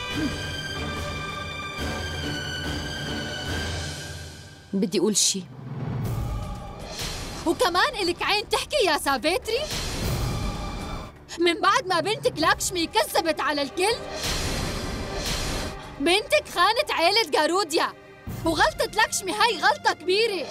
بدي أقول شي. وكمان إلك عين تحكي يا سافيتري؟ من بعد ما بنتك لاكشمي كذبت على الكل؟ بنتك خانت عيلة جاروديا، وغلطة لاكشمي هاي غلطة كبيرة.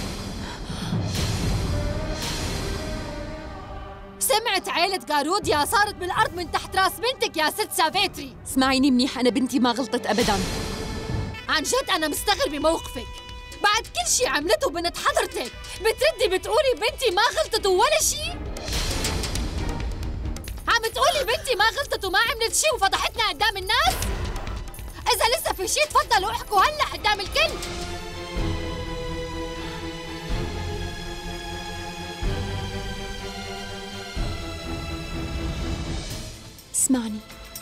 سمعت عيلة جاروديا صارت بالأرض من تحت راس بنتك يا ست سافيتري. اسمعيني منيح، أنا بنتي ما غلطت أبداً. عن جد أنا مستغربة موقفك. بعد كل شي عملته بنت حضرتك بتردي بتقولي بنتي ما غلطت ولا شي؟ عم تقولي بنتي ما غلطت وما عملت شي وفضحتنا قدام الناس؟ إذا لسه في شي تفضلوا احكوا هلا قدام الكل. اسمعني،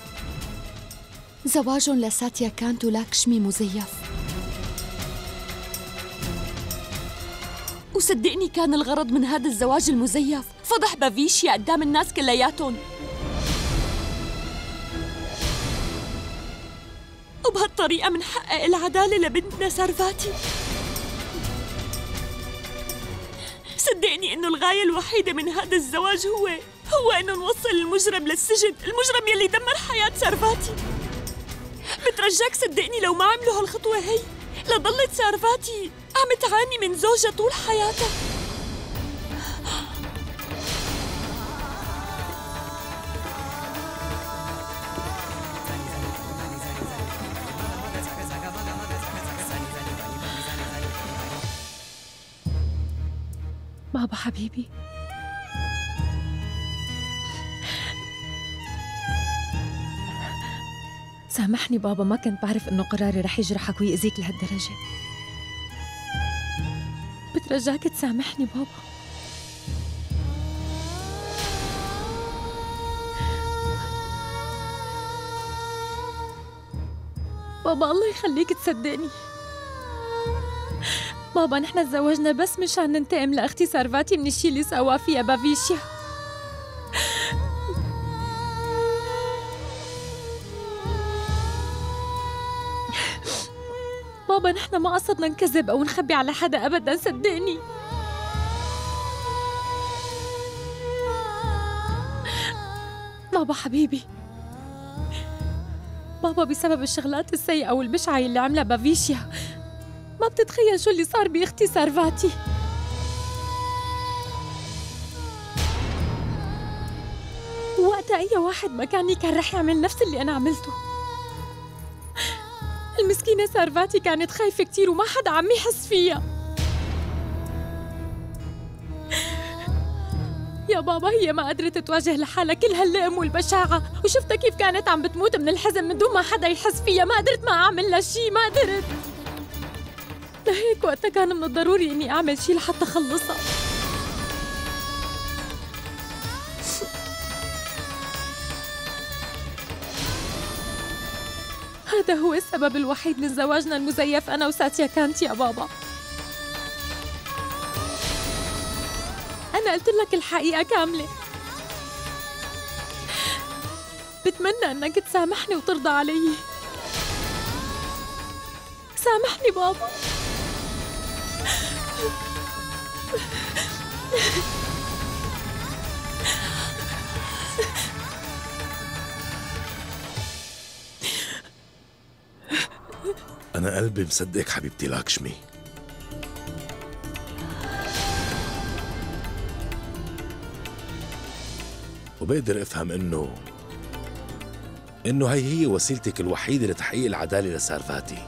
زواجهم لساتيا كانت ولاكشمي مزيف، وصدقني كان الغرض من هذا الزواج المزيف فضح بافيشيا قدام الناس كلياتهم، وبهالطريقة منحقق العدالة لبنتنا سارفاتي. صدقني إنه الغاية الوحيدة من هذا الزواج هو إنه نوصل المجرم للسجن، المجرم يلي دمر حياة سارفاتي. بترجاك صدقني لو ما عملوا هالخطوة هي لضلت سارفاتي عم تعاني من زوجها طول حياتها. بابا حبيبي، سامحني بابا، ما كنت بعرف إنه قراري رح يجرحك ويأذيك لهالدرجة. بترجاك تسامحني بابا. بابا الله يخليك تصدقني. بابا نحن تزوجنا بس مشان ننتقم لأختي سارفاتي من الشي اللي سواه فيها بافيشيا. بابا نحن ما قصدنا نكذب أو نخبي على حدا أبداً، صدقني. بابا حبيبي، بابا بسبب الشغلات السيئة والبشعة اللي عملها بافيشيا ما بتتخيل شو اللي صار بأختي سارفاتي. وقتها أي واحد مكاني كان رح يعمل نفس اللي أنا عملته. المسكينة سارفاتي كانت خايفة كتير وما حدا عم يحس فيها. يا بابا هي ما قدرت تواجه لحالها كل هاللئم والبشاعة، وشفتها كيف كانت عم بتموت من الحزن من دون ما حدا يحس فيها. ما قدرت ما أعمل لها شي، ما قدرت. لهيك وقتها كان من الضروري إني أعمل شي لحتى خلصها. هذا هو السبب الوحيد من زواجنا المزيف أنا وساتيا كانت يا بابا. أنا قلت لك الحقيقة كاملة. بتمنى أنك تسامحني وترضى علي. سامحني بابا. أنا قلبي مصدق حبيبتي لاكشمي. وبقدر أفهم إنه هي وسيلتك الوحيدة لتحقيق العدالة لسارفاتي.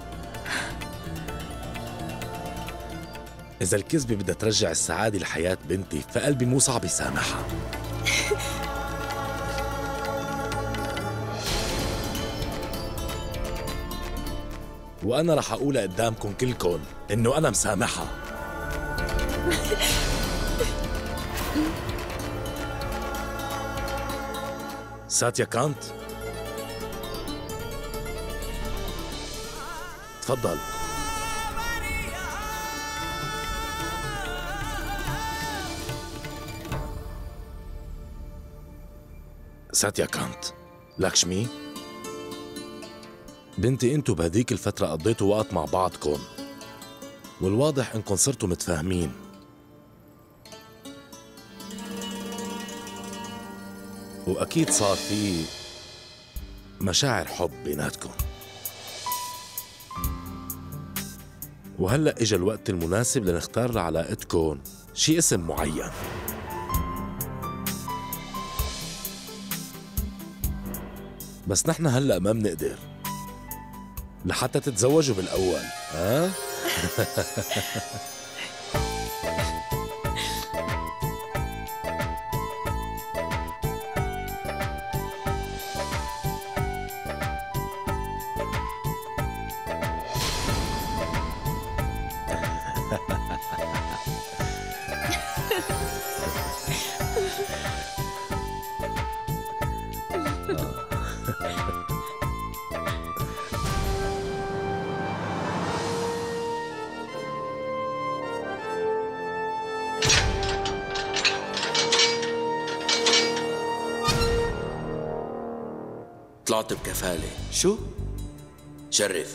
إذا الكذبة بدها ترجع السعادة لحياة بنتي فقلبي مو صعب يسامحها. وأنا رح أقول قدامكم كلكم إنه أنا مسامحها. ساتيا كانت، تفضل. ساتيا كانت، لاكشمي بنتي انتو بهديك الفترة قضيتوا وقت مع بعضكم، والواضح انكم صرتوا متفاهمين. وأكيد صار في مشاعر حب بيناتكم، وهلأ إجا الوقت المناسب لنختار لعلاقتكم شي اسم معين. بس نحن هلأ ما بنقدر لحتى تتزوجوا بالأول، ها؟ طلعت بكفالة. شو؟ شرف.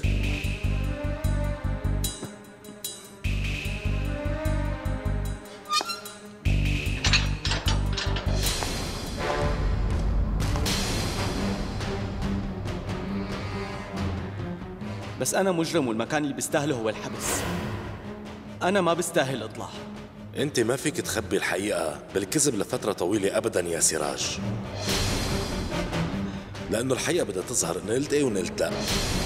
بس أنا مجرم والمكان اللي بيستاهله هو الحبس. أنا ما بستاهل اطلع. انت ما فيك تخبي الحقيقة بالكذب لفترة طويلة أبداً يا سراج، لأنه الحقيقة بدها تظهر إن قلت إيه وإن قلت لا.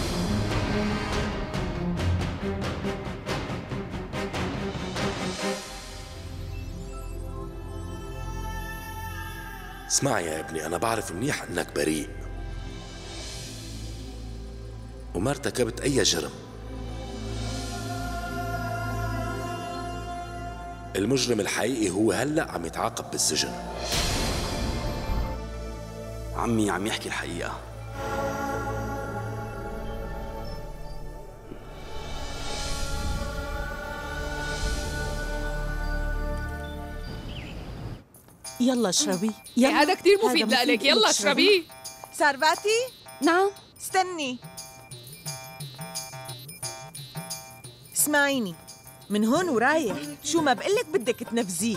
اسمعي يا ابني، أنا بعرف منيح إنك بريء وما ارتكبت أي جرم. المجرم الحقيقي هو هلأ عم يتعاقب بالسجن. عمي عم يحكي الحقيقة. يلا اشربي. يلا هذا كتير مفيد لك، يلا اشربيه. سارفاتي؟ نعم. استني، اسمعيني، من هون ورايح شو ما بقلك بدك تنفذيه،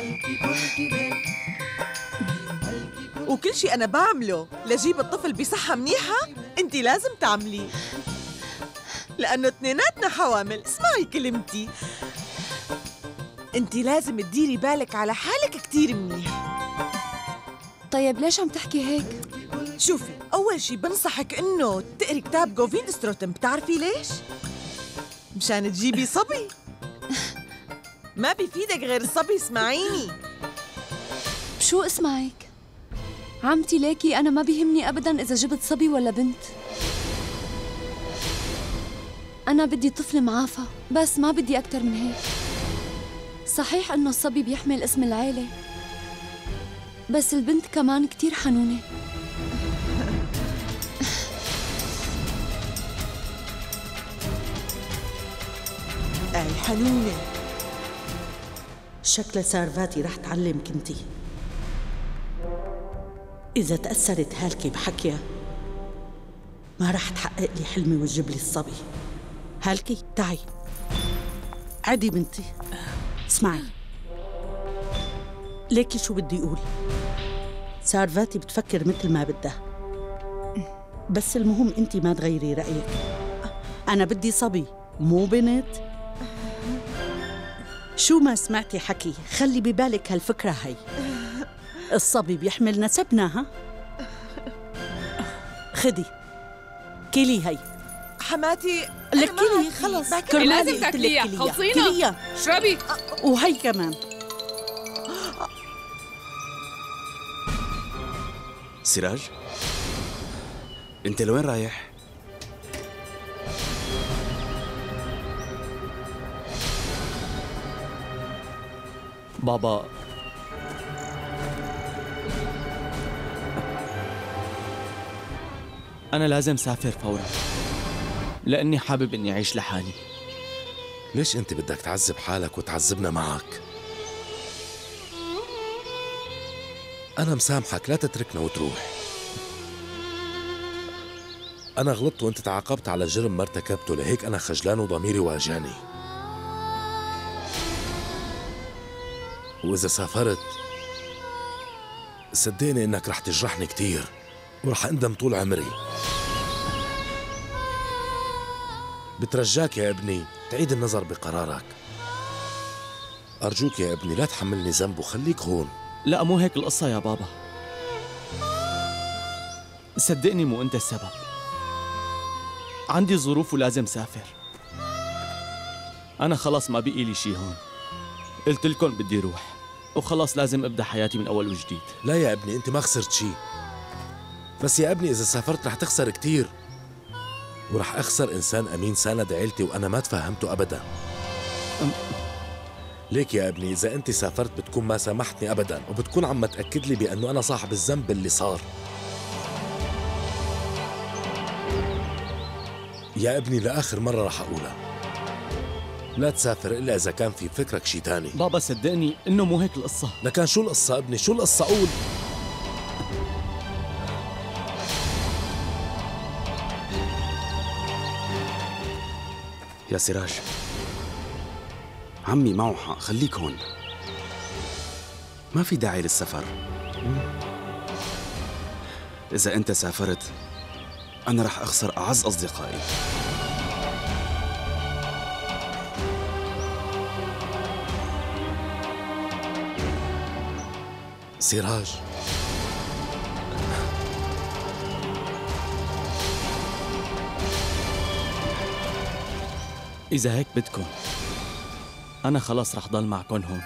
وكل شي أنا بعمله لجيب الطفل بصحة منيحة أنت لازم تعمليه، لأنه اثنيناتنا حوامل. اسمعي كلمتي، أنت لازم تديري بالك على حالك كتير منيح. طيب ليش عم تحكي هيك؟ شوفي، أول شي بنصحك إنه تقري كتاب جوفيندستروتن. بتعرفي ليش؟ مشان تجيبي صبي. ما بيفيدك غير الصبي. اسمعيني. شو اسمعك؟ عمتي ليكي أنا ما بيهمني أبداً إذا جبت صبي ولا بنت. أنا بدي طفل معافى بس، ما بدي أكتر من هيك. صحيح إنه الصبي بيحمل اسم العيلة، بس البنت كمان كتير حنونة. أي حنونة. شكل سارفاتي رح تعلمك انتي. إذا تأثرت هالكي بحكيها ما رح تحقق لي حلمي وتجيب لي الصبي. هالكي تعي عدي بنتي. اسمعي ليكي شو بدي أقول. سارفاتي بتفكر مثل ما بدها، بس المهم انتي ما تغيري رأيك. أنا بدي صبي مو بنت. شو ما سمعتي حكي، خلي ببالك هالفكرة هي. الصبي بيحمل نسبنا. ها خدي كيلي هي حماتي. لك كيلي خلص. لازم تاكليها. خلصينا اشربي. وهي كمان. سراج، انت لوين رايح؟ بابا، أنا لازم سافر فورا لأني حابب إني أعيش لحالي. ليش أنت بدك تعذب حالك وتعذبنا معك؟ أنا مسامحك، لا تتركنا وتروح. أنا غلطت وأنت تعاقبت على جرم ما ارتكبته، لهيك أنا خجلان وضميري واجعني. وإذا سافرت صدقني إنك رح تجرحني كتير ورح أندم طول عمري. بترجاك يا ابني تعيد النظر بقرارك. أرجوك يا ابني لا تحملني ذنب وخليك هون. لا مو هيك القصة يا بابا، صدقني مو أنت السبب. عندي ظروف ولازم سافر. أنا خلاص ما بقي لي شي هون، قلت لكم بدي روح وخلاص لازم أبدأ حياتي من أول وجديد. لا يا ابني أنت ما خسرت شي، بس يا ابني إذا سافرت رح تخسر كتير، ورح أخسر إنسان أمين ساند عيلتي وأنا ما تفهمته أبداً. ليك يا ابني إذا أنت سافرت بتكون ما سامحتني أبداً، وبتكون عم تأكد لي بأنه أنا صاحب الذنب اللي صار. يا ابني لآخر مرة رح أقولها، لا تسافر إلا إذا كان في فكرك شي تاني. بابا صدقني إنه مو هيك القصة. لكن شو القصة ابني؟ شو القصة؟ قول. يا سراج، عمي معه حق، خليك هون، ما في داعي للسفر. إذا أنت سافرت أنا رح أخسر أعز أصدقائي. سراج، إذا هيك بدكم أنا خلاص رح ضل معكم هون.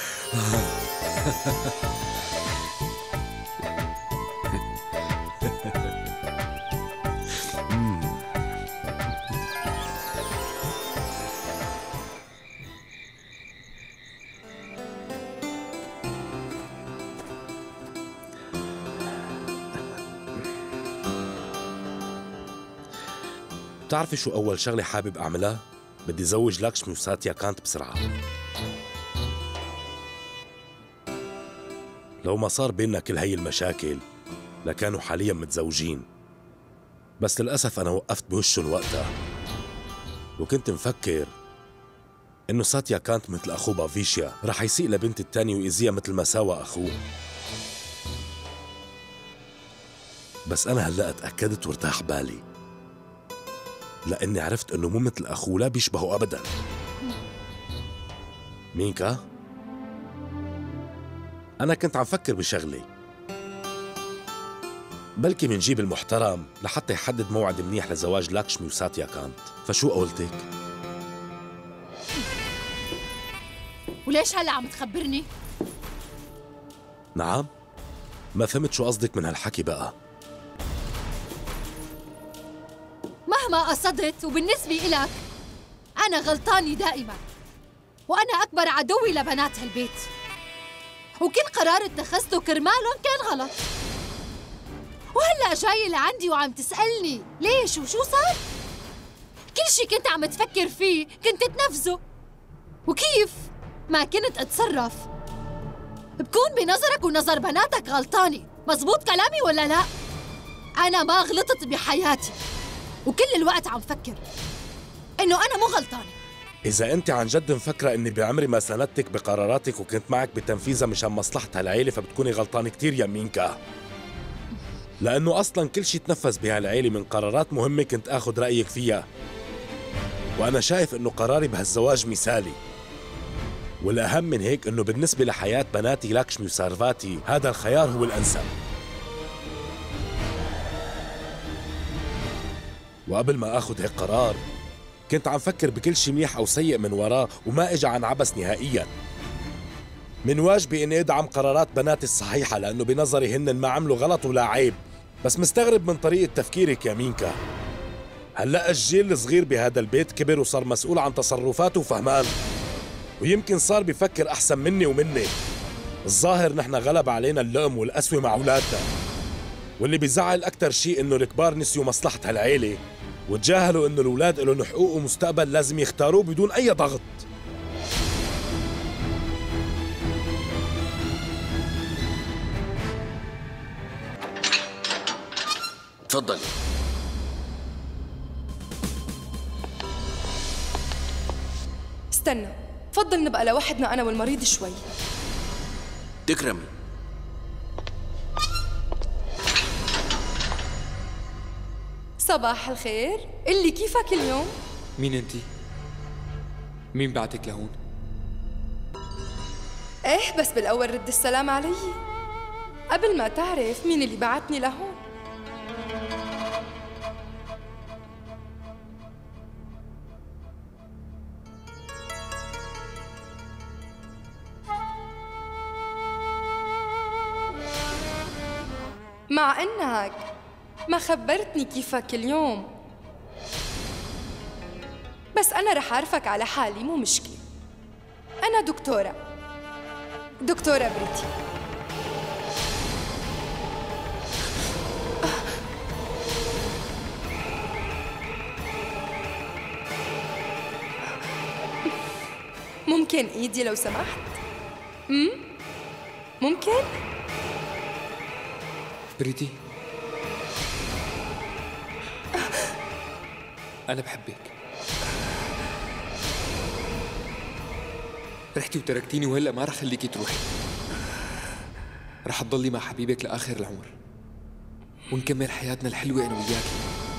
بتعرفي شو أول شغلة حابب أعملها؟ بدي زوج لاكشمي وساتيا كانت بسرعة. لو ما صار بيننا كل هي المشاكل لكانوا حاليا متزوجين، بس للأسف أنا وقفت بوشهم وقتها، وكنت مفكر إنه ساتيا كانت مثل أخوه بافيشيا رح يسيء لبنت التاني ويأذيها مثل ما ساوى أخوه. بس أنا هلأ اتأكدت وارتاح بالي، لأني عرفت إنه مو مثل أخوه، لا بيشبهه أبداً. مينكا، أنا كنت عم فكر بشغلة، بلكي منجيب المحترم لحتى يحدد موعد منيح لزواج لاكشمي وساتيا كانت، فشو قولتك؟ وليش هلا عم تخبرني؟ نعم؟ ما فهمت شو قصدك من هالحكي بقى؟ مهما قصدت وبالنسبة إلك أنا غلطانة دائما، وأنا أكبر عدوي لبنات هالبيت، وكل قرار اتخذته كرمالهم كان غلط. وهلأ جاي لعندي وعم تسألني ليش وشو صار؟ كل شي كنت عم تفكر فيه كنت تنفذه، وكيف ما كنت اتصرف بكون بنظرك ونظر بناتك غلطانة. مزبوط كلامي ولا لا؟ أنا ما غلطت بحياتي، وكل الوقت عم فكر إنه أنا مو غلطانة. إذا أنت عن جد مفكرة إني بعمري ما ساندتك بقراراتك وكنت معك بتنفيذها مشان مصلحة هالعيلة فبتكوني غلطانة كتير يا مينكا، لأنه أصلاً كل شي تنفذ بهالعيلة من قرارات مهمة كنت آخذ رأيك فيها، وأنا شايف إنه قراري بهالزواج مثالي، والأهم من هيك إنه بالنسبة لحياة بناتي لاكشمي وسارفاتي هذا الخيار هو الأنسب. وقبل ما آخذ هيك قرار كنت عم فكر بكل شي منيح أو سيء من وراه وما إجا عن عبث نهائياً. من واجبي إني أدعم قرارات بناتي الصحيحة لأنه بنظري هن ما عملوا غلط ولا عيب، بس مستغرب من طريقة تفكيرك يا مينكا. هلأ الجيل الصغير بهذا البيت كبر وصار مسؤول عن تصرفاته وفهمان، ويمكن صار بيفكر أحسن مني ومنك. الظاهر نحن غلب علينا اللؤم والقسوة مع أولادنا، واللي بيزعل أكتر شيء إنه الكبار نسيوا مصلحة هالعيلة وتجاهلوا إنه الأولاد لهم حقوق ومستقبل لازم يختاروه بدون أي ضغط. تفضلي. استنى، فضل نبقى لوحدنا أنا والمريض شوي. تكرمي. صباح الخير، قلي كيفك اليوم؟ مين انتي؟ مين بعتك لهون؟ ايه بس بالأول رد السلام علي قبل ما تعرف مين اللي بعتني لهون. مع انك ما خبرتني كيفك اليوم، بس أنا رح أعرفك على حالي، مو مشكلة. أنا دكتورة بريتي. ممكن إيدي لو سمحت؟ ممكن؟ بريتي، أنا بحبك. رحتي وتركتيني وهلأ ما رح خليكي تروحي. رح تضلي مع حبيبك لآخر العمر ونكمل حياتنا الحلوة أنا وياكي.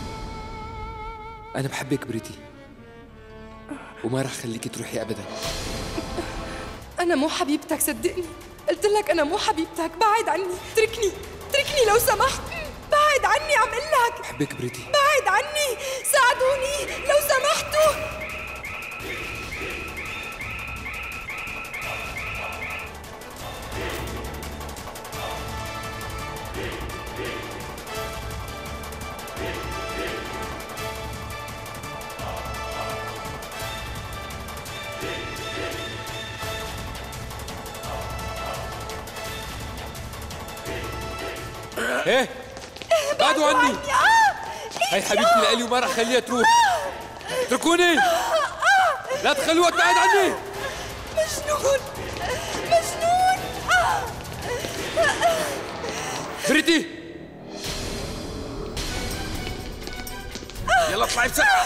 أنا بحبك بريتي وما رح خليكي تروحي أبداً. أنا مو حبيبتك صدقني، قلت لك أنا مو حبيبتك. بعد عني، تركني لو سمحت. بعد عني، عم قل لك بحبك بريتي. بعد عني، ساعدوني لو سمحتوا. ايه بعدوا عني. هي حبيبتي لإلي وما رح خليها تروح. اتركوني، لا تخلوها تبعد عني. مجنون بريتي، يلا اطلعي بسرعة.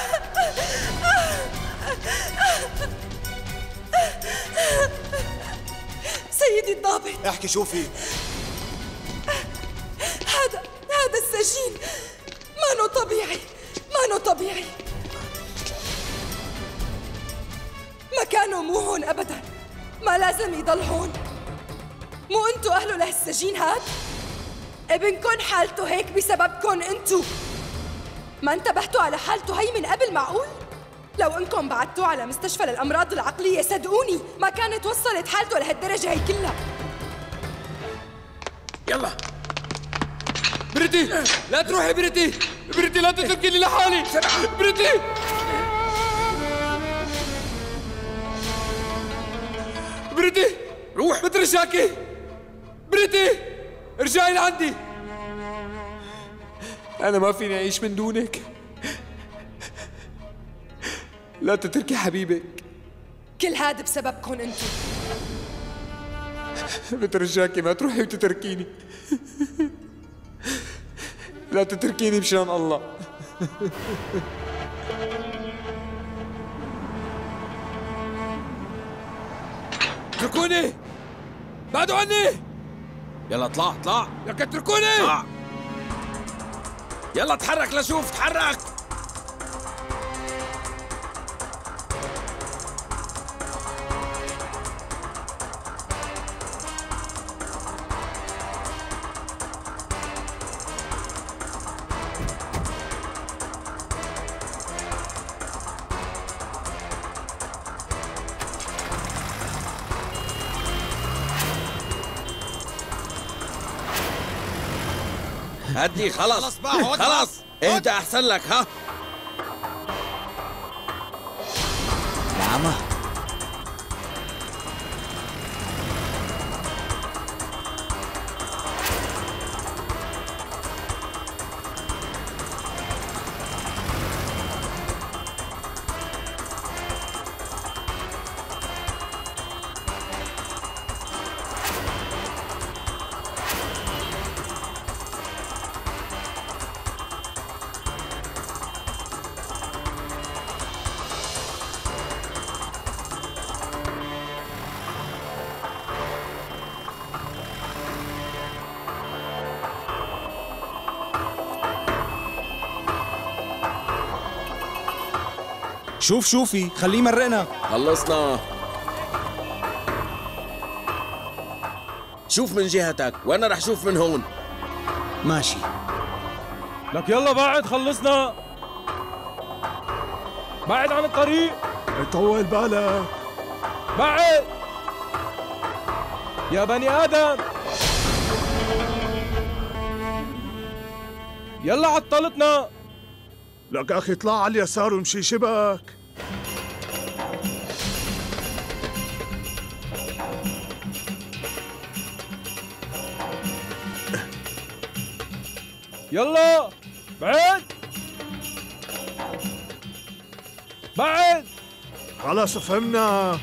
سيدي الضابط، احكي شو في؟ هذا السجين ما طبيعي. مكانه مو هون أبداً، ما لازم يضل هون. مو انتو أهله لهالسجين هاد؟ ابنكن حالته هيك بسببكن انتو. ما انتبهتوا على حالته هي من قبل؟ معقول؟ لو انكم بعتوه على مستشفى للأمراض العقلية صدقوني ما كانت وصلت حالته لهالدرجة هي كلها. يلا بريتي، لا تروحي بريتي لا تتركيني لحالي. بريتي، روح بترجاكي. بريتي، ارجعي لعندي. أنا ما فيني أعيش من دونك. لا تتركي حبيبك. كل هذا بسببكم انتو. بترجاكي ما تروحي وتتركيني. لا تتركيني مشان الله. اتركوني، بعدوا عني. يلا اطلع. لك اتركوني. اطلع. يلا تحرك لشوف، تحرك. هدي خلص بقى، خلص انت احسن لك. ها نعمة، شوفي خليه يمرقنا. خلصنا. شوف من جهتك وانا رح شوف من هون. ماشي. لك يلا بعد خلصنا. بعد عن الطريق. طول بالك. بعد يا بني آدم. يلا عطلتنا. لك أخي اطلع على اليسار وامشي شبك. يلا بعد. بعد. خلاص فهمنا.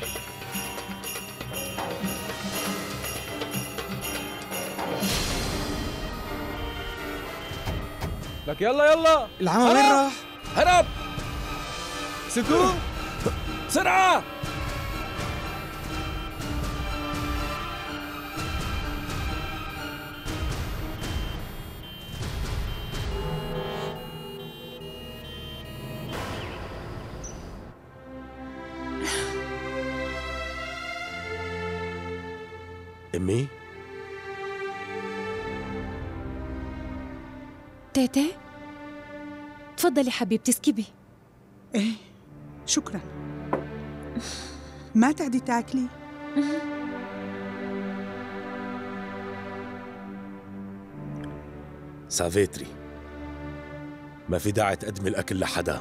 لك يلا العمى وين راح؟ هرب. سكون. بسرعة. أمي؟ تيتي تفضلي حبيبتي اسكبي. ايه شكرا. ما تعدي تاكلي؟ سافيتري، ما في داعي تقدمي الأكل لحدا.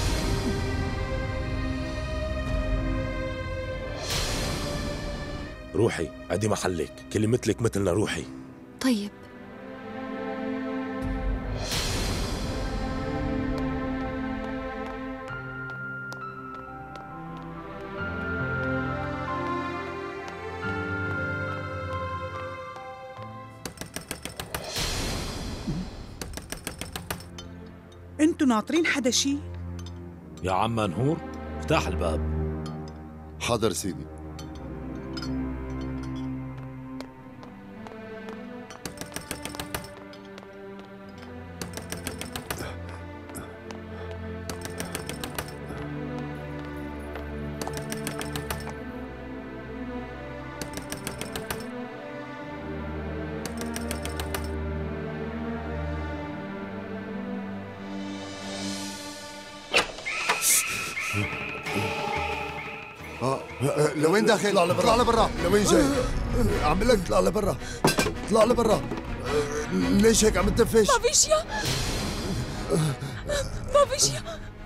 روحي عدي محلك، كلي مثلك مثلنا، روحي. طيب. انتوا ناطرين حدا شي؟ يا عم نهور افتح الباب. حاضر سيدي. لوين داخل؟ اطلع لبرا. لوين جاي؟ عم لك اطلع لبرا. اطلع لبرا. ليش هيك عم تدفش؟ ما في شيء. ما في شيء.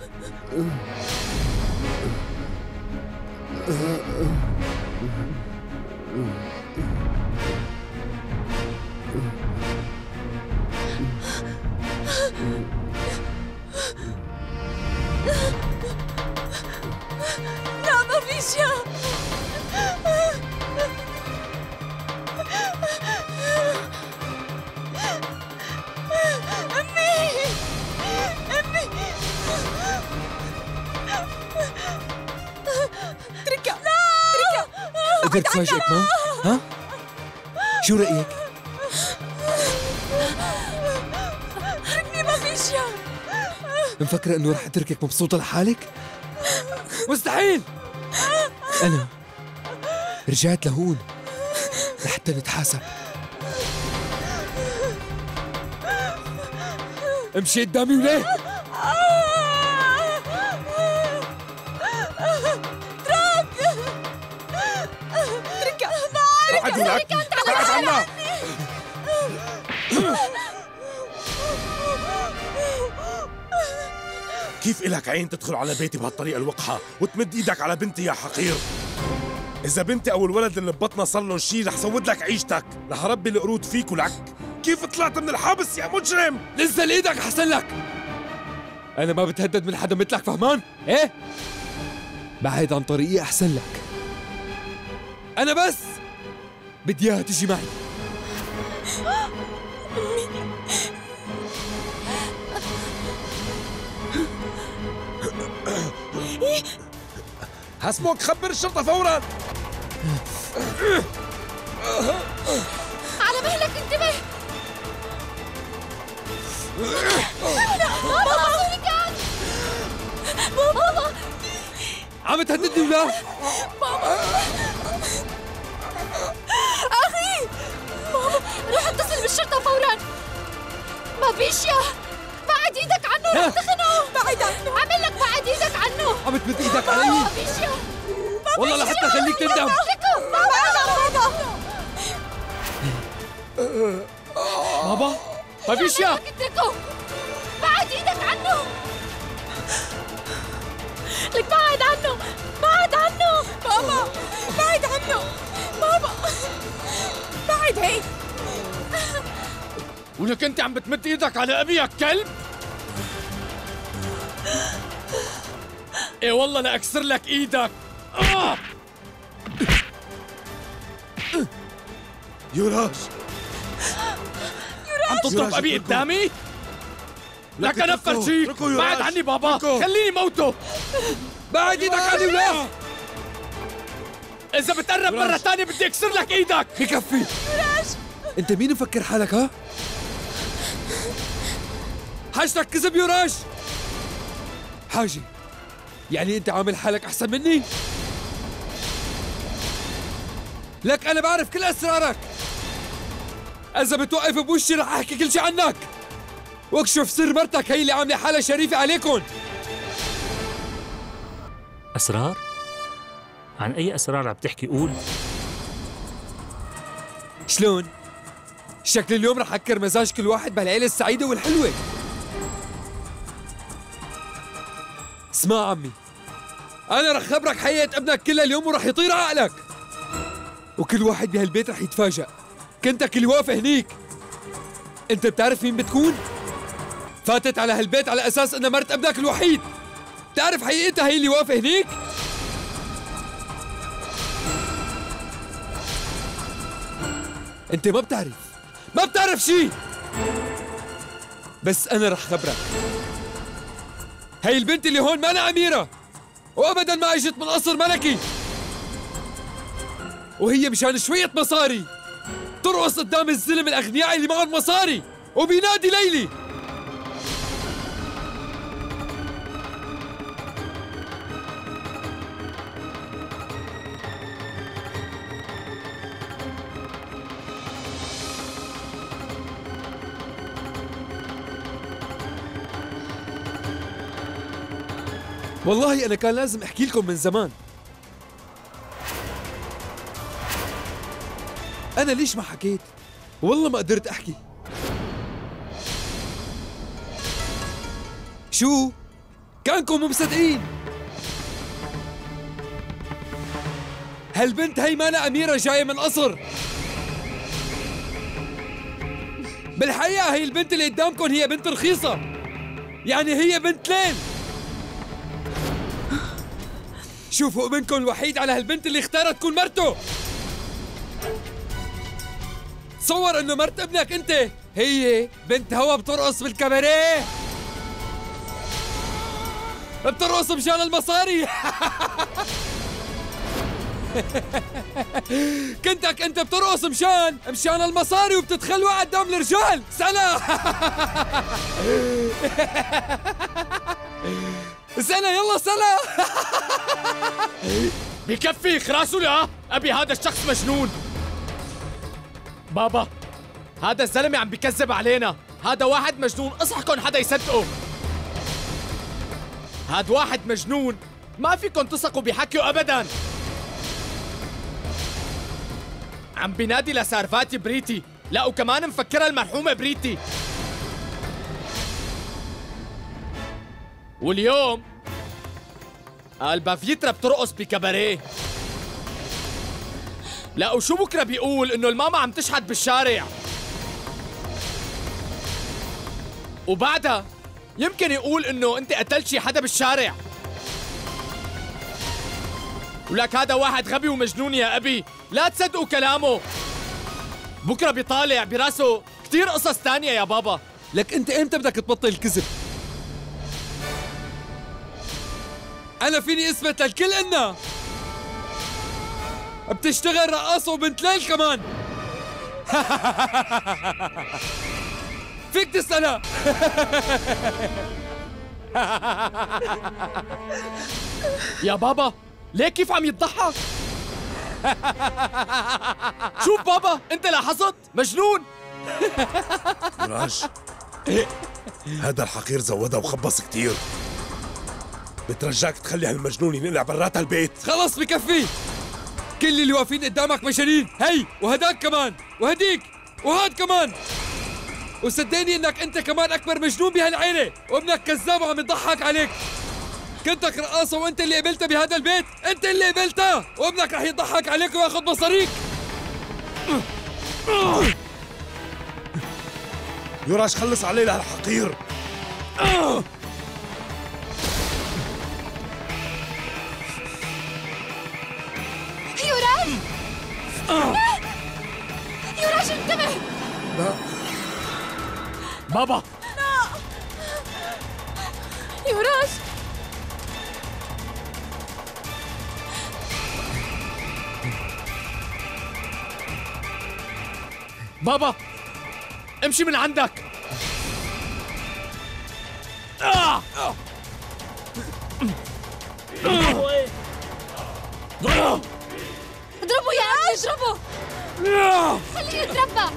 لا ما في شيء. تركها. تركها. قدرت تفاجئك ما؟ ها؟ شو رأيك؟ تركني ما في شيء. مفكرة انه رح اتركك مبسوطة لحالك؟ مستحيل! أنا رجعت لهون لحتى نتحاسب. امشي قدامي وليه؟ بعد عنا. كيف إلك عين تدخل على بيتي بهالطريقة الوقحة وتمد إيدك على بنتي يا حقير؟ إذا بنتي أو الولد اللي ببطنها صار لهم شي رح سود لك عيشتك، رح ربي القرود فيك ولك. كيف طلعت من الحبس يا مجرم؟ نزل إيدك أحسن لك. أنا ما بتهدد من حدا مثلك، فهمان؟ إيه؟ بعد عن طريقي أحسن لك. أنا بس بدي إياها تجي معي. حسبك، خبر الشرطة فوراً. على مهلك، انتبه. بابا! بابا! عم تهددني ولا؟ ماما أخي ماما روح اتصل بالشرطة فورا. ما فيش يا بعد ايدك عنه، رح تخنقه. بعد عنه، عامل لك بعد ايدك عنه. عم تمد ايدك علي؟ ما فيش يا والله لحتى خليك تندم. بابا ما فيش يا اتركه، بعد ايدك عنه. لك بعد عنه، بعد عنه. ماما بعد عنه، ماما بعد هيك. ولك انت عم بتمد ايدك على ابي يا كلب؟ ايه والله لاكسر لك ايدك. يوراش عم تضرب ابي قدامي؟ لك انا بفرجيك. بعد عني بابا، خليني موته. بعد ايدك عني ولا؟ اذا بتقرب مرة ثانية بدي اكسر لك ايدك. بكفي. يوراش انت مين مفكر حالك ها؟ حاجتك كذب يوراش. حاجة يعني انت عامل حالك احسن مني؟ لك انا بعرف كل اسرارك. اذا بتوقف بوشي رح احكي كل شيء عنك واكشف سر مرتك هي اللي عامله حالها شريفة عليكم. أسرار؟ عن أي أسرار عم تحكي؟ قول. شلون؟ شكل اليوم رح أكر مزاج كل واحد بهالعيلة السعيدة والحلوة. اسمع عمي، أنا رح خبرك حقيقة ابنك كلها اليوم ورح يطير عقلك، وكل واحد بهالبيت رح يتفاجأ. كنتك اللي واقف هنيك، أنت بتعرف مين بتكون؟ فاتت على هالبيت على أساس إنها مرت ابنك الوحيد. بتعرف حقيقتها هي اللي واقفة هنيك؟ أنت ما بتعرف شي. بس أنا رح خبرك. هي البنت اللي هون ما أنا أميرة، وأبداً ما إجت من قصر ملكي، وهي مشان شوية مصاري ترقص قدام الزلم الأغنياء اللي معهم مصاري وبينادي ليلي. والله أنا كان لازم أحكي لكم من زمان. أنا ليش ما حكيت؟ والله ما قدرت أحكي. شو؟ كانكم مو مصدقين. هالبنت هي مانا أميرة جاية من قصر. بالحقيقة هي البنت اللي قدامكم هي بنت رخيصة، يعني هي بنت ليل. شوفوا ابنكم الوحيد على هالبنت اللي اختارت تكون مرته. تصور انه مرت ابنك انت هي بنت هوا بترقص بالكباريه، بترقص مشان المصاري. كنتك انت بترقص مشان المصاري وبتتخلوع قدام الرجال. سلا سلا يلا سلا. بكفي خراسوا لا ابي، هذا الشخص مجنون. بابا هذا الزلمه عم بكذب علينا، هذا واحد مجنون، اصحكن حدا يصدقه. هذا واحد مجنون ما فيكن تثقوا بحكيه ابدا. عم بينادي لسارفاتي بريتي، لا وكمان مفكرها المرحومه بريتي. واليوم قال بافيترا بترقص بكباريه. لا وشو بكره بيقول انه الماما عم تشحت بالشارع، وبعدها يمكن يقول انه انت قتلت شي حدا بالشارع. ولك هذا واحد غبي ومجنون يا ابي، لا تصدقوا كلامه. بكره بيطالع براسه كثير قصص تانية يا بابا. لك انت امتى بدك تبطل الكذب؟ انا فيني اثبت للكل انها بتشتغل رقاصة وبنت ليل كمان. فيك تسألها. يا بابا ليه كيف عم يضحك؟ شوف بابا انت لاحظت مجنون. يوراج هذا الحقير زودها وخبص كتير. بترجاك تخلي هالمجنون ينقلع برات البيت. خلص بكفي. كل اللي واقفين قدامك مجانين، هي وهداك كمان وهديك وهاد كمان. وصدقني انك انت كمان اكبر مجنون بهالعيله، وابنك كذاب وعم يضحك عليك. كنتك رقاصه وانت اللي قبلتها بهذا البيت، انت اللي قبلتها، وابنك رح يضحك عليك وياخذ مصاريك. يوراج خلص عليه لهالحقير. يوراج! يوراج انتبه! لا بابا يوراج بابا امشي من عندك. اضربه يا ابني اضربه! خليه يتربى.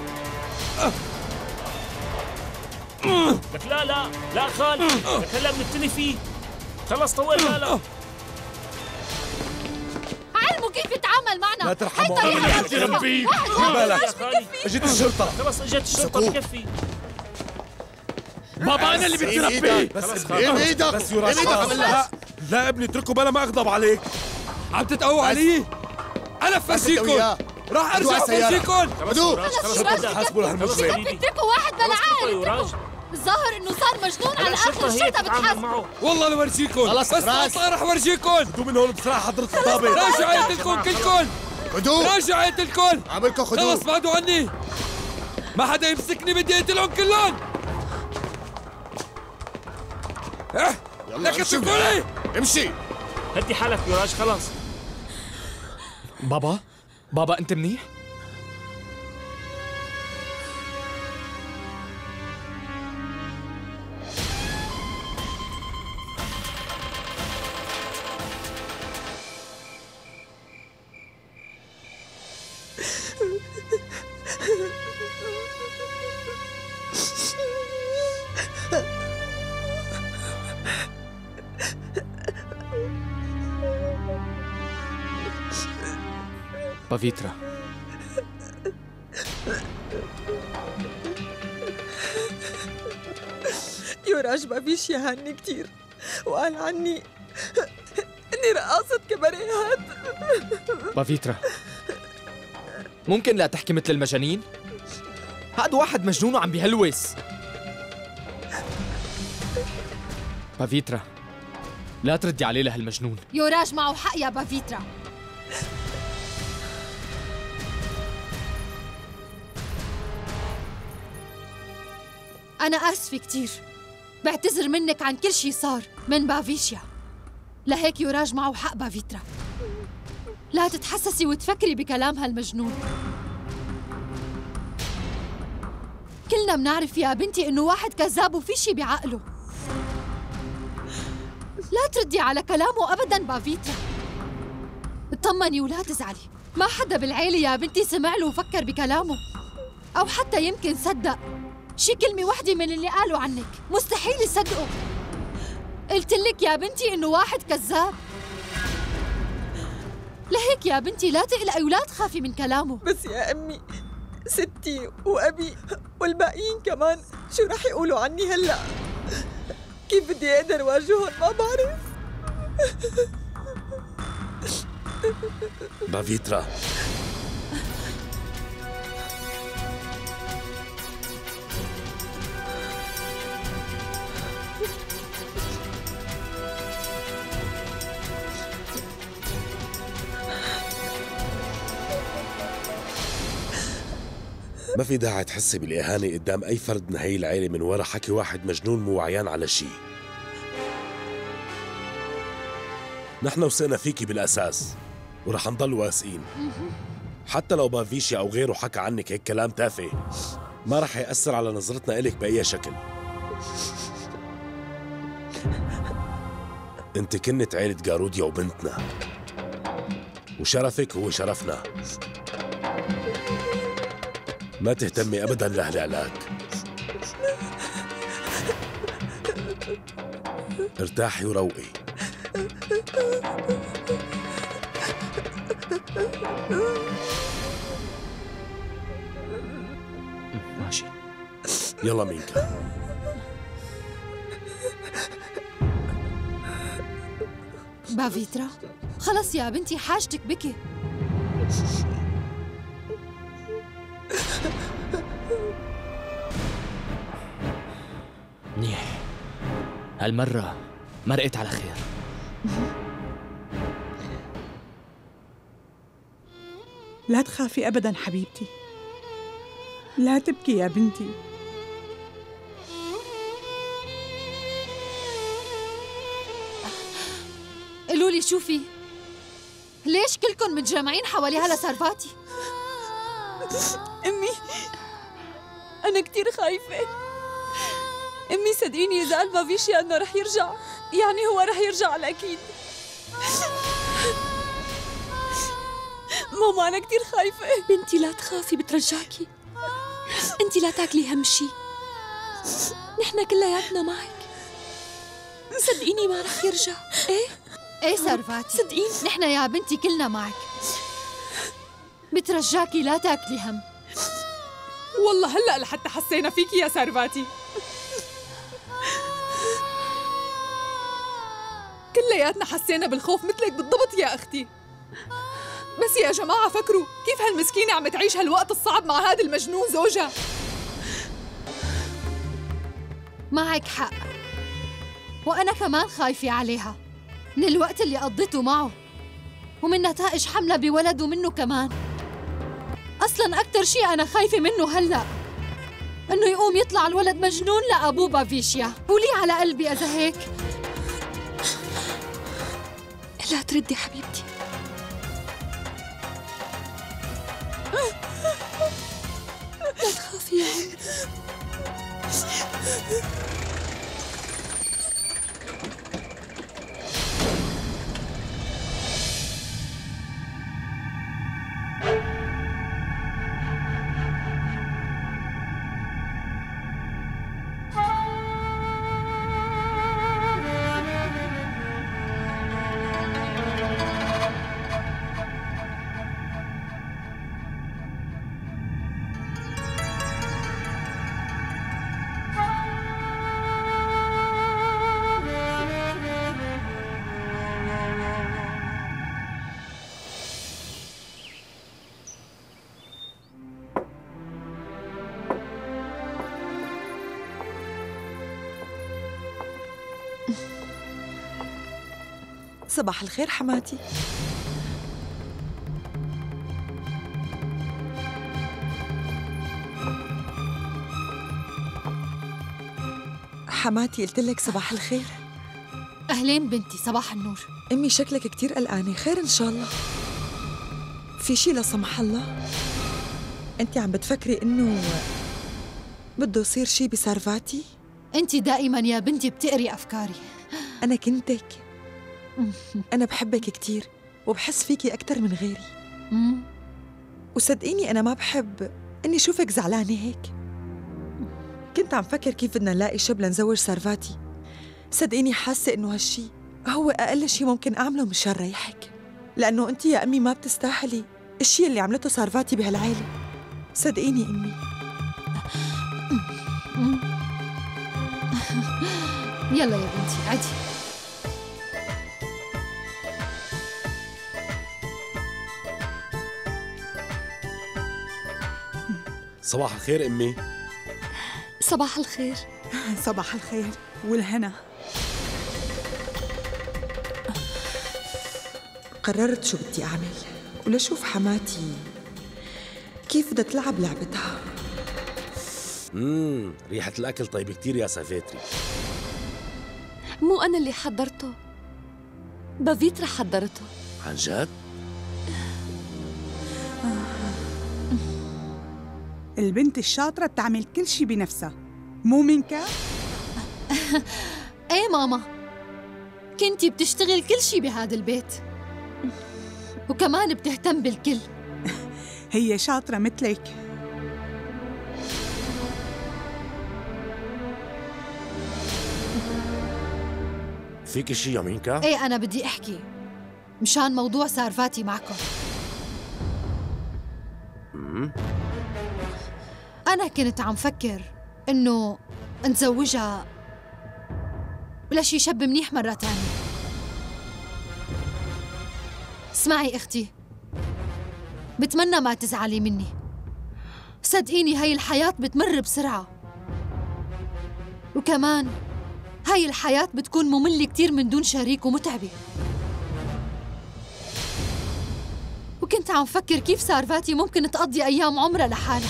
لك لا لا لا خال، لك هلا بنبتلي فيه. خلص طول بالك. علمه كيف يتعامل معنا. لا ترحموا. هي طريقة ربي خذ بالك. اجت الشرطة. خلص اجت الشرطة بكفي. بابا انا اللي بدي ربيه. بس ايدك بس يوراج. لا ابني اتركه بلا ما اغضب عليك. عم تتقوى علي؟ انا بفرجيكم. راح ارجع بفرجيكم. حاسبوا لهالمجرم. اتركوا واحد بلا عارف. الظاهر انه صار مجنون على اخر الشرطة بتحاسبه. والله لورجيكم. بس ما راح ورجيكم. خذوا من هون بسرعة حضرة الضابط. راجعوا عيلتكم كلكم. راجعوا عيلتكم. عملكم خذوه. خلص بعدوا عني. ما حدا يمسكني، بدي اقتلهم كلهم. لك اتركوني. امشي. هدي حالك يوراج خلص. بابا انت منيح؟ بافيترا يوراج بافيش يهني كتير وقال عني اني رقاصة كباريهات. بافيترا ممكن لا تحكي مثل المجانين؟ هاد واحد مجنون وعم بيهلوس. بافيترا لا تردي عليه لهالمجنون. يوراج معه حق يا بافيترا. أنا آسفة كتير، بعتذر منك عن كل شي صار من بافيشيا. لهيك يوراج معه حق بافيترا. لا تتحسسي وتفكري بكلام هالمجنون. كلنا منعرف يا بنتي إنه واحد كذاب وفي شي بعقله. لا تردي على كلامه أبداً بافيترا. اطمني ولا تزعلي، ما حدا بالعيلة يا بنتي سمع له وفكر بكلامه، أو حتى يمكن صدق شي كلمة وحدة من اللي قالوا عنك. مستحيل يصدقوا. قلت لك يا بنتي إنه واحد كذاب. لهيك يا بنتي لا تقلقي ولا تخافي من كلامه. بس يا أمي ستي وأبي والباقيين كمان شو رح يقولوا عني هلأ؟ كيف بدي أقدر واجههم ما بعرف. بافيترا ما في داعي تحسي بالإهانة قدام أي فرد من هي العيلة من ورا حكي واحد مجنون مو وعيان على شي. نحن وثقنا فيكي بالأساس ورح نضل واثقين. حتى لو بافيشيا أو غيره حكى عنك هيك كلام تافه ما رح يأثر على نظرتنا إلك بأي شكل. انت كنت عيلة جاروديا وبنتنا، وشرفك هو شرفنا. ما تهتمي ابدا لهالعلاج. ارتاحي وروقي. ماشي. يلا مينكا. بافيترا، خلص يا بنتي حاجتك بكي. منيح، هالمرة مرقت على خير. لا تخافي أبداً حبيبتي، لا تبكي يا بنتي. قولوا لي شوفي، ليش كلكم متجمعين حواليها لسارفاتي؟ أمي، أنا كتير خايفة. أمي صدقيني إذا قال بافيشيا إنه رح يرجع، يعني هو رح يرجع على الأكيد. ماما أنا كتير خايفة. بنتي لا تخافي، بترجاكي. أنتي لا تاكلي هم شي، نحن كلياتنا معك. صدقيني ما رح يرجع. ايه سارفاتي، صدقيني نحن يا بنتي كلنا معك. بترجاكي لا تاكلي هم. والله هلأ لحتى حسينا فيكي يا سارفاتي. كلياتنا حسينا بالخوف مثلك بالضبط يا أختي. بس يا جماعة فكروا كيف هالمسكينة عم تعيش هالوقت الصعب مع هذا المجنون زوجها. معك حق، وأنا كمان خايفة عليها من الوقت اللي قضيته معه، ومن نتائج حملة بولده منه كمان. أصلاً أكتر شيء أنا خايفة منه هلأ إنه يقوم يطلع الولد مجنون لأبوه بافيشيا، ولي على قلبي إذا هيك. لا تردي حبيبتي. لا تخافي يا عمري. صباح الخير حماتي. حماتي قلت لك صباح الخير. أهلين بنتي، صباح النور. أمي شكلك كتير قلقانة، خير إن شاء الله؟ في شي لا سمح الله؟ أنت عم بتفكري إنه بده يصير شي بسارفاتي؟ أنت دائما يا بنتي بتقري أفكاري. أنا كنتك. أنا بحبك كتير وبحس فيكي أكتر من غيري. وصدقيني أنا ما بحب إني شوفك زعلانة هيك. كنت عم فكر كيف بدنا نلاقي شب لنزوج سارفاتي. صدقيني حاسة إنه هالشي هو أقل شي ممكن أعمله مشان ريحك، لأنه أنت يا أمي ما بتستاهلي الشي اللي عملته سارفاتي بهالعيلة. صدقيني أمي. يلا يا بنتي عدي. صباح الخير أمي. صباح الخير. صباح الخير والهنا. قررت شو بدي أعمل ولشوف حماتي كيف بدها تلعب لعبتها. ريحة الأكل طيب كتير يا سافيتري. مو أنا اللي حضرته، بافيترا حضرته. عن جد؟ البنت الشاطرة بتعمل كل شي بنفسها، مو مينكا؟ ايه ماما، كنتي بتشتغل كل شي بهذا البيت وكمان بتهتم بالكل. هي شاطرة مثلك. فيك شي يا مينكا؟ ايه أنا بدي أحكي مشان موضوع سارفاتي معكم. أنا كنت عم فكر إنه نزوجها لشي شاب منيح مرة تانية. اسمعي أختي، بتمنى ما تزعلي مني. صدقيني هاي الحياة بتمر بسرعة، وكمان هاي الحياة بتكون مملة كتير من دون شريك ومتعبة. وكنت عم فكر كيف سارفاتي ممكن تقضي أيام عمرها لحالها.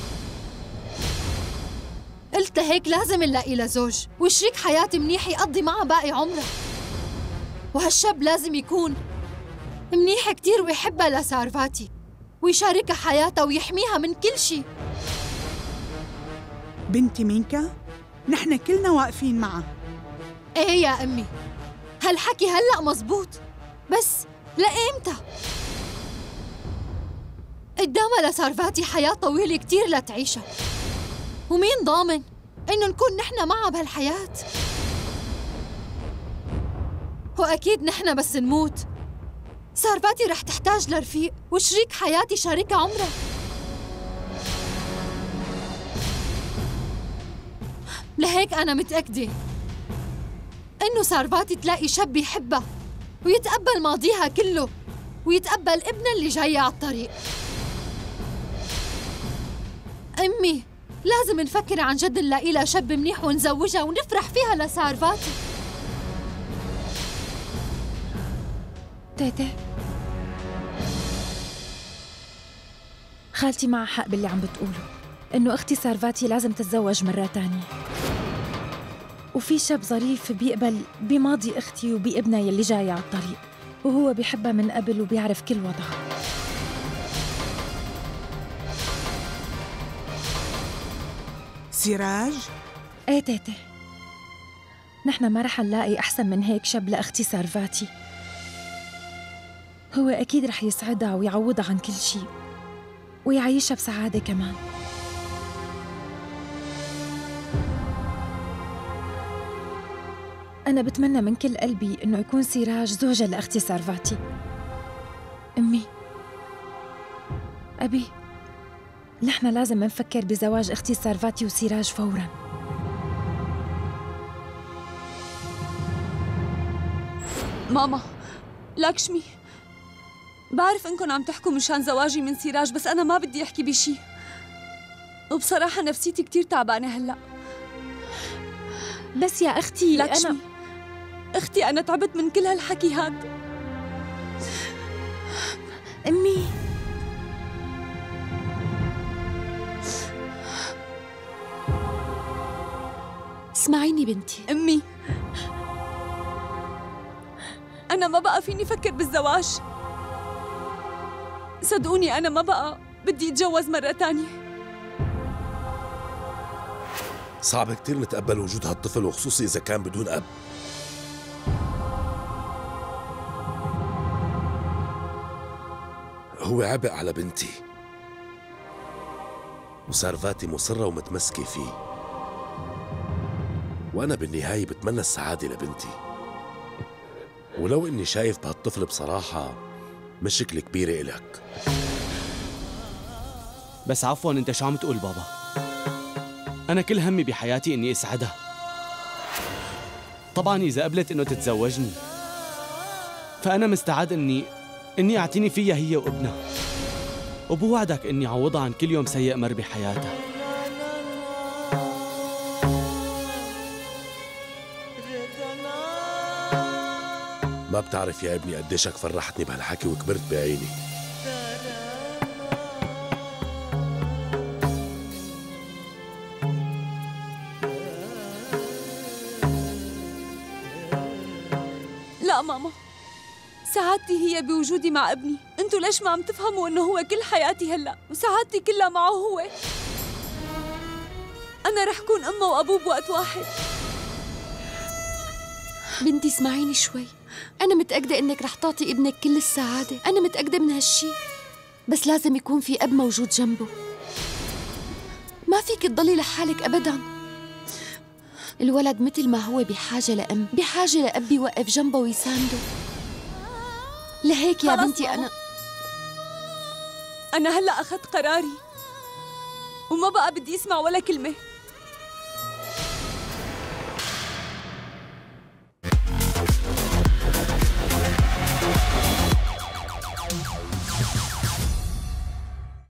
قلت لهيك لازم نلاقي لها زوج وشريك حياة منيح يقضي معها باقي عمرها، وهالشاب لازم يكون منيح كتير ويحبها لسارفاتي ويشاركها حياتها ويحميها من كل شي. بنتي مينكا، نحن كلنا واقفين معها. ايه يا أمي، هالحكي هلأ مزبوط، بس لإمتى؟ قدامها لسارفاتي حياة طويلة كتير لتعيشها، ومين ضامن إنه نكون نحن معها بهالحياة؟ وأكيد نحن بس نموت سارفاتي رح تحتاج لرفيق وشريك حياتي شريك عمرها. لهيك أنا متأكدة إنه سارفاتي تلاقي شاب يحبها ويتقبل ماضيها كله ويتقبل ابنها اللي جاي على الطريق. أمي، لازم نفكر عن جد نلاقي لها شاب منيح ونزوجها ونفرح فيها لسارفاتي. تيتي، خالتي معها حق باللي عم بتقوله، إنه أختي سارفاتي لازم تتزوج مرة تانية، وفي شاب ظريف بيقبل بماضي أختي وبابنها يلي جاي على الطريق، وهو بيحبها من قبل وبيعرف كل وضعها. سراج؟ ايه تيتي، نحن ما رح نلاقي أحسن من هيك شاب لأختي سارفاتي. هو أكيد رح يسعدها ويعوضها عن كل شيء ويعيشها بسعادة كمان. أنا بتمنى من كل قلبي إنه يكون سراج زوجة لأختي سارفاتي. أمي، أبي، نحن لازم نفكر بزواج أختي سارفاتي وسراج فوراً. ماما، لاكشمي، بعرف إنكم عم تحكوا مشان زواجي من سراج، بس أنا ما بدي أحكي بشي، وبصراحة نفسيتي كتير تعبانة هلأ. بس يا أختي لاكشمي، أختي أنا تعبت من كل هالحكي هاد. أمي، اسمعيني بنتي. أمي، أنا ما بقى فيني فكر بالزواج، صدقوني أنا ما بقى بدي أتجوز مرة تانية. صعب كتير نتقبل وجود هالطفل، وخصوصي إذا كان بدون أب. هو عبء على بنتي، وسارفاتي مصرة ومتمسكة فيه، وأنا بالنهاية بتمنى السعادة لبنتي. ولو إني شايف بهالطفل بصراحة مشكلة كبيرة إلك. بس عفواً، أنت شو عم تقول بابا؟ أنا كل همي بحياتي إني أسعدها. طبعاً إذا قبلت إنه تتزوجني فأنا مستعد إني أعتني فيها هي وابنها، وبوعدك إني أعوضها عن كل يوم سيء مر بحياتها. ما بتعرف يا ابني قديشك فرحتني بهالحكي وكبرت بعيني. لا ماما، سعادتي هي بوجودي مع ابني. انتوا ليش ما عم تفهموا انه هو كل حياتي هلا، وسعادتي كلها معه هو. انا رح كون امه وابوه بوقت واحد. بنتي اسمعيني شوي. أنا متأكدة إنك رح تعطي ابنك كل السعادة، أنا متأكدة من هالشي، بس لازم يكون في أب موجود جنبه. ما فيك تضلي لحالك أبداً. الولد مثل ما هو بحاجة لأم، بحاجة لأب يوقف جنبه ويسانده. لهيك يا بنتي أنا هلأ أخذت قراري وما بقى بدي أسمع ولا كلمة.